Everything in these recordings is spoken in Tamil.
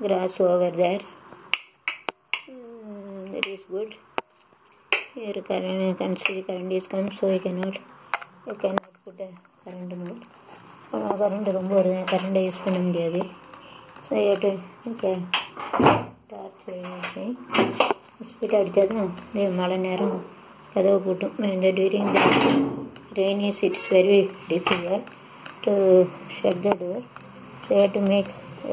grass over there. That is good. Here current is come, so you cannot put a current mode. current ரொம்ப வருது, கரண்ட் யூஸ் பண்ண முடியாது. ஸோ எட்டு ஓகே டார்ச் வச்சு ஸ்பீட் அடித்தா தான் இந்த மழை நேரம் கதவை போட்டும். இந்த during the rain is it's very difficult to shut the door. So to make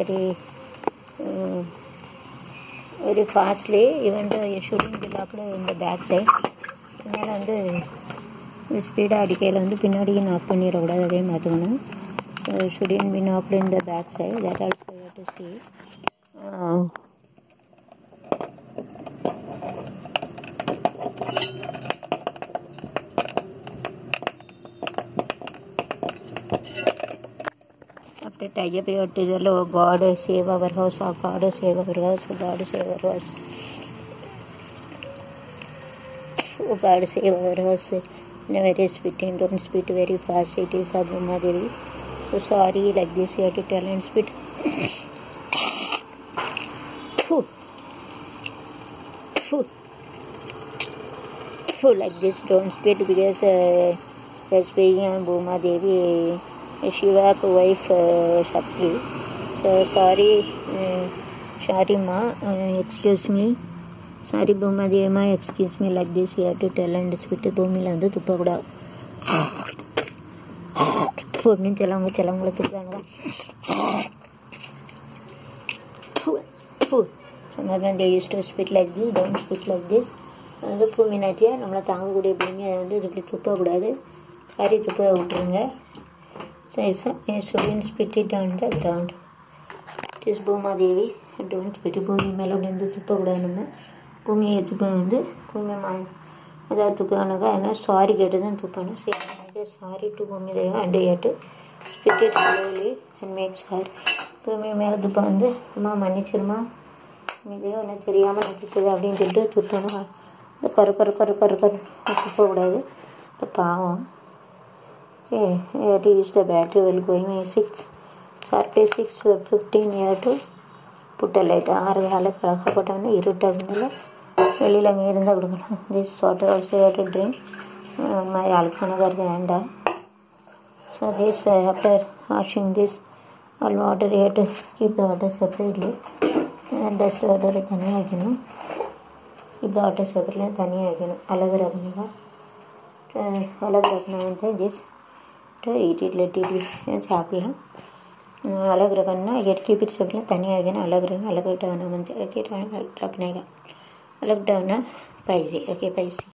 very fastly, even though you shouldn't be locked in the back side. அதனால் வந்து ஸ்பீடாக அடிக்கையில் வந்து பின்னாடி நாக் பண்ணிடக்கூடாது, அதே மாற்றணும். So shouldn't be knocked in the back side. That also you have to see. After tie up your tell, oh God save our house, oh God save our house, oh God save our house, oh God save our house. Never spitting, don't spit very fast, it is Bhuma Devi. So sorry, like this you have to tell and spit. Like this, don't spit because you're speaking on Bhuma Devi, Shiva's wife Shakti. So sorry ma, excuse me. Sorry Bhuma Devi ma, excuse me, like this you have to tell and spit. Bhumi la vandu thuppa kuda. பொண்ணு சிலவங்களை துப்பாங்க. Sometimes they used to spit like this, don't spit like this. வந்து பூமினாச்சியா நம்மளை தாங்கக்கூடிய பூமி, அதை வந்து இப்படி துப்பக்கூடாது, கறி துப்ப விட்டுருங்க. shouldn't spit it on the ground. It is Bhuma Devi, don't spit. பூமி மேலே வந்து துப்பக்கூடாது. நம்ம பூமியை துப்ப வந்து பூமி ஏதாவது துப்பானாக்கா அதனால் சாரி கேட்டு தான் துப்பணும். சரி, sorry to Bhoomi Devi and you to spit it slowly and make sorry. பூமி மேலே துப்ப வந்து அம்மா மன்னிச்சிருமா, பூமி ஒன்று தெரியாமல் நான் துப்புது அப்படின்னு சொல்லிட்டு துப்பணும். இந்த கரு துப்பக்கூடாது, இப்போ பாவம். is the battery will going 6 sharply 6:15 you have to put a light. 6 வேலை கலக்கப்பட்டோன்னா இருட்டாகுனால வெளியில் அங்கே இருந்தால் கொடுக்கலாம். This water also you have to drink. மாதிரி அழுக்கானதாக இருக்க வேண்டாம். So this after washing this all water you have to keep the water separately. Dust வாட்டரை தனியாக வைக்கணும், keep the water separately தனியாக வைக்கணும். அழகு ரக்கனா வந்து this to eat it, let it சாப்பிடலாம். अलग रखना keep it separately தனியாக வைக்கணும். अलग रखना வந்து रखने का अलग डालना पाइजे. ओके पाइजे.